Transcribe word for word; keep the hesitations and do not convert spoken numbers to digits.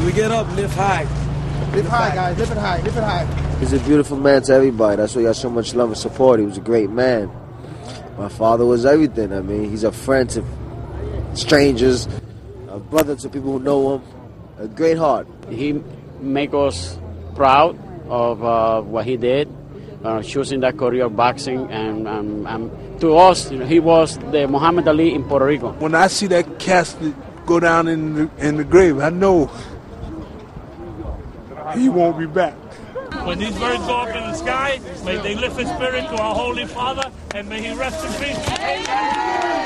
we get up, lift high. Lift high, guys. Lift it high. Lift it high. He's a beautiful man to everybody. That's why he got so much love and support. He was a great man. My father was everything. I mean, he's a friend to strangers, a brother to people who know him. A great heart. He make us proud of uh, what he did, uh, choosing that career of boxing, and, and, and to us, you know, he was the Muhammad Ali in Puerto Rico. When I see that casket go down in the, in the grave, I know he won't be back. When these birds go up in the sky, may they lift his spirit to our Holy Father, and may he rest in peace.